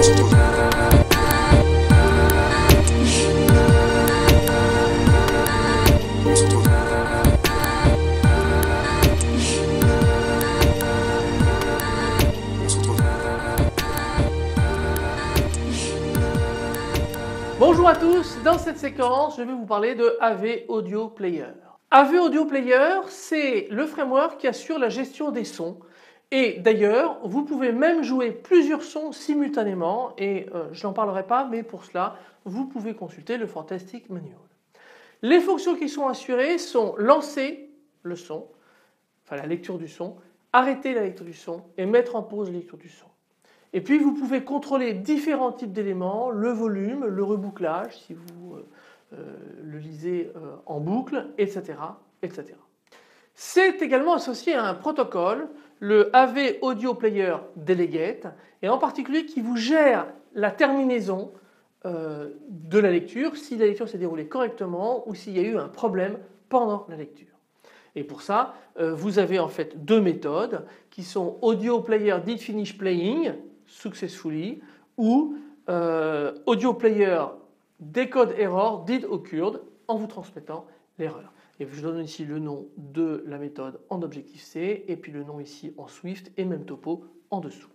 Bonjour à tous, dans cette séquence je vais vous parler de AV Audio Player. AV Audio Player, c'est le framework qui assure la gestion des sons et d'ailleurs vous pouvez même jouer plusieurs sons simultanément et je n'en parlerai pas mais pour cela vous pouvez consulter le Fantastic Manual. Les fonctions qui sont assurées sont lancer le son, enfin la lecture du son, arrêter la lecture du son et mettre en pause la lecture du son. Et puis vous pouvez contrôler différents types d'éléments, le volume, le rebouclage si vous le lisez en boucle, etc., etc. C'est également associé à un protocole, le AV Audio Player Delegate, et en particulier qui vous gère la terminaison de la lecture, si la lecture s'est déroulée correctement ou s'il y a eu un problème pendant la lecture. Et pour ça, vous avez en fait deux méthodes qui sont Audio Player Did Finish Playing Successfully ou Audio Player Decode Error Did Occurred en vous transmettant l'erreur. Et je donne ici le nom de la méthode en Objective-C et puis le nom ici en Swift et même topo en dessous.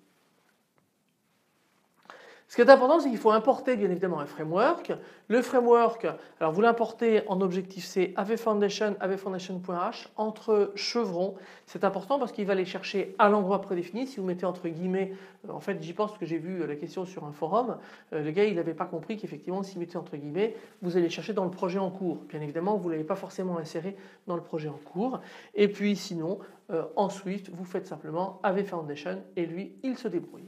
Ce qui est important, c'est qu'il faut importer bien évidemment un framework. Le framework, alors vous l'importez en Objective-C AV Foundation, avfoundation.h entre chevrons. C'est important parce qu'il va aller chercher à l'endroit prédéfini. Si vous mettez entre guillemets, en fait j'y pense parce que j'ai vu la question sur un forum, le gars il n'avait pas compris qu'effectivement si vous mettez entre guillemets, vous allez chercher dans le projet en cours. Bien évidemment vous ne l'avez pas forcément inséré dans le projet en cours. Et puis sinon, en Swift, vous faites simplement AV Foundation et lui il se débrouille.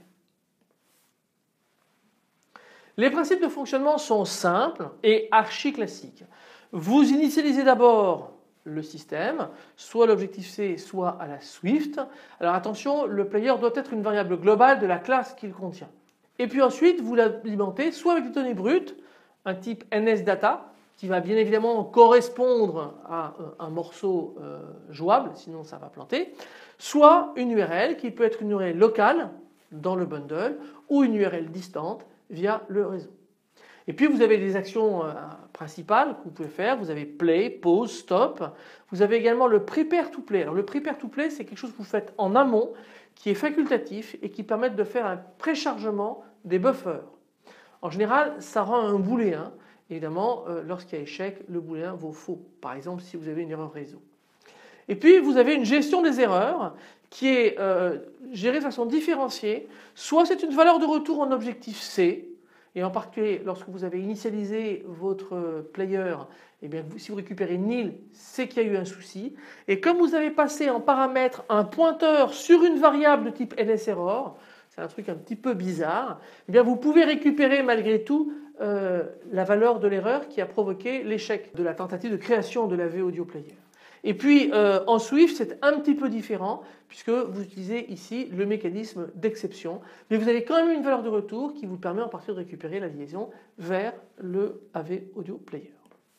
Les principes de fonctionnement sont simples et archi classiques. Vous initialisez d'abord le système, soit l'Objective-C, soit à la Swift. Alors attention, le player doit être une variable globale de la classe qu'il contient. Et puis ensuite, vous l'alimentez soit avec des données brutes, un type NSData, qui va bien évidemment correspondre à un morceau jouable, sinon ça va planter, soit une URL qui peut être une URL locale dans le bundle ou une URL distante via le réseau. Et puis vous avez des actions principales que vous pouvez faire. Vous avez play, pause, stop. Vous avez également le prepare to play. Alors le prepare to play, c'est quelque chose que vous faites en amont qui est facultatif et qui permet de faire un préchargement des buffers. En général, ça rend un booléen. Évidemment, lorsqu'il y a échec, le booléen vaut faux. Par exemple, si vous avez une erreur réseau. Et puis vous avez une gestion des erreurs qui est gérée de façon différenciée. Soit c'est une valeur de retour en Objective-C, et en particulier lorsque vous avez initialisé votre player, eh bien, si vous récupérez nil, c'est qu'il y a eu un souci. Et comme vous avez passé en paramètre un pointeur sur une variable de type NSError, c'est un truc un petit peu bizarre, eh bien, vous pouvez récupérer malgré tout la valeur de l'erreur qui a provoqué l'échec de la tentative de création de la AV Audio Player. Et puis en Swift, c'est un petit peu différent puisque vous utilisez ici le mécanisme d'exception. Mais vous avez quand même une valeur de retour qui vous permet en partie de récupérer la liaison vers le AV Audio Player.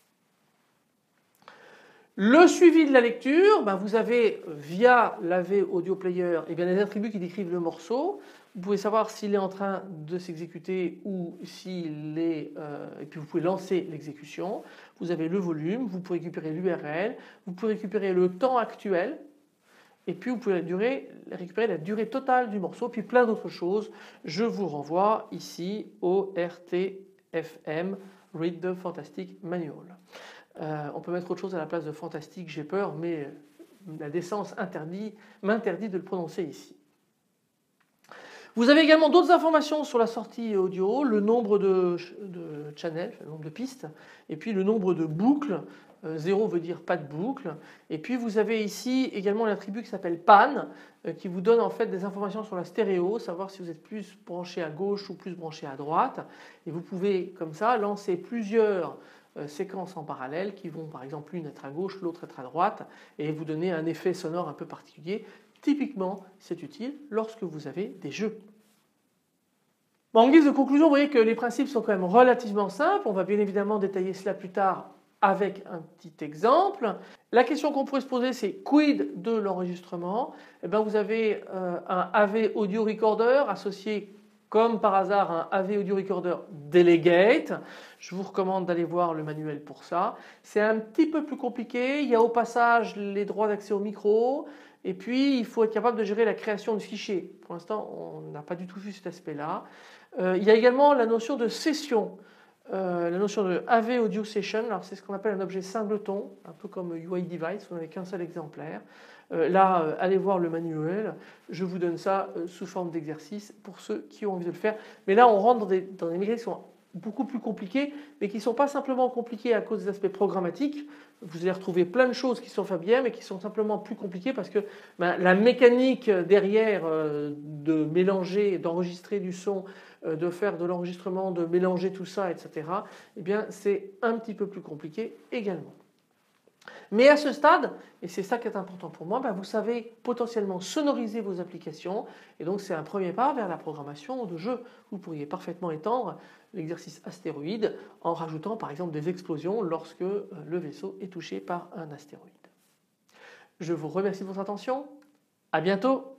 Le suivi de la lecture, vous avez via l'AV Audio Player des attributs qui décrivent le morceau. Vous pouvez savoir s'il est en train de s'exécuter ou s'il est... et puis vous pouvez lancer l'exécution. Vous avez le volume, vous pouvez récupérer l'URL, vous pouvez récupérer le temps actuel et puis vous pouvez récupérer la durée totale du morceau, puis plein d'autres choses. Je vous renvoie ici au RTFM, Read the Fantastic Manual. On peut mettre autre chose à la place de fantastique, j'ai peur, mais la décence m'interdit de le prononcer ici. Vous avez également d'autres informations sur la sortie audio, le nombre de channels, le nombre de pistes, et puis le nombre de boucles. 0 veut dire pas de boucle. Et puis vous avez ici également l'attribut qui s'appelle pan, qui vous donne en fait des informations sur la stéréo, savoir si vous êtes plus branché à gauche ou plus branché à droite. Et vous pouvez comme ça lancer plusieurs séquences en parallèle qui vont par exemple l'une être à gauche, l'autre être à droite et vous donner un effet sonore un peu particulier. Typiquement, c'est utile lorsque vous avez des jeux. En guise de conclusion, vous voyez que les principes sont quand même relativement simples. On va bien évidemment détailler cela plus tard avec un petit exemple. La question qu'on pourrait se poser, c'est quid de l'enregistrement? Vous avez un AV Audio Recorder associé comme par hasard un AV Audio Recorder Delegate. Je vous recommande d'aller voir le manuel pour ça. C'est un petit peu plus compliqué, il y a au passage les droits d'accès au micro et puis il faut être capable de gérer la création de fichiers. Pour l'instant on n'a pas du tout vu cet aspect-là. Il y a également la notion de session. La notion de AV Audio Session, alors c'est ce qu'on appelle un objet singleton, un peu comme UI Device, vous n'avez qu'un seul exemplaire. Là, allez voir le manuel, je vous donne ça sous forme d'exercice pour ceux qui ont envie de le faire. Mais là, on rentre dans des mécaniques qui sont beaucoup plus compliquées, mais qui ne sont pas simplement compliquées à cause des aspects programmatiques. Vous allez retrouver plein de choses qui sont faites bien, mais qui sont simplement plus compliquées parce que la mécanique derrière de mélanger, d'enregistrer du son, de faire de l'enregistrement, de mélanger tout ça, etc., eh bien, c'est un petit peu plus compliqué également. Mais à ce stade, et c'est ça qui est important pour moi, vous savez potentiellement sonoriser vos applications et donc c'est un premier pas vers la programmation de jeux. Vous pourriez parfaitement étendre l'exercice astéroïde en rajoutant par exemple des explosions lorsque le vaisseau est touché par un astéroïde. Je vous remercie de votre attention, à bientôt.